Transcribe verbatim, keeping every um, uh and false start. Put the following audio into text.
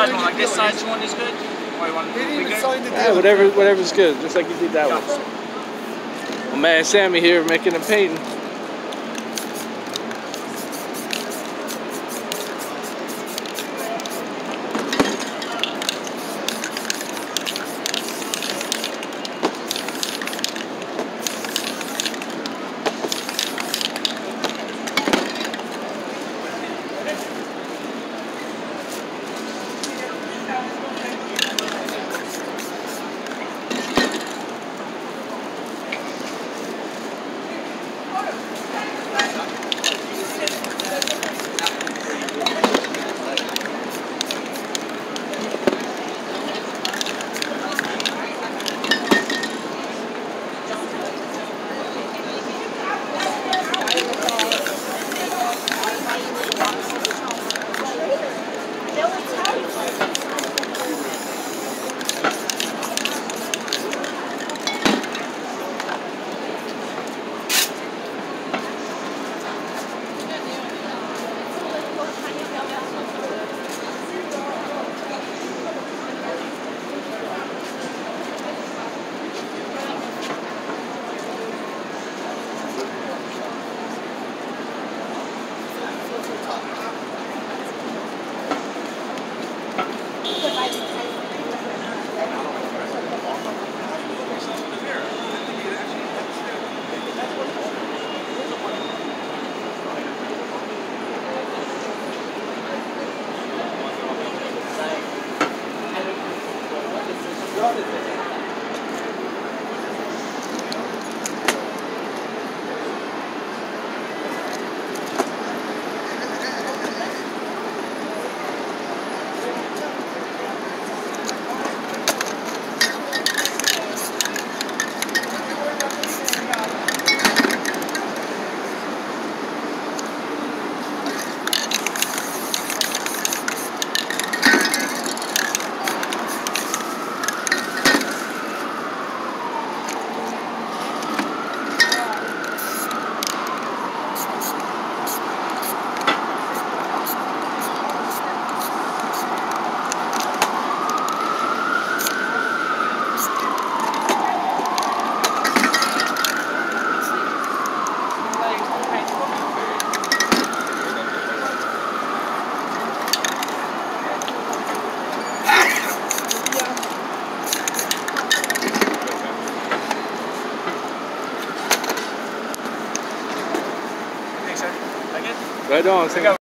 size one, like this size one is good? Or you want He didn't even bigger? sign the deal. Yeah, whatever, whatever's good, just like you did that Yeah. one. My man Sammy here making a painting. Thanks, sir. Like it? Right on, Sam.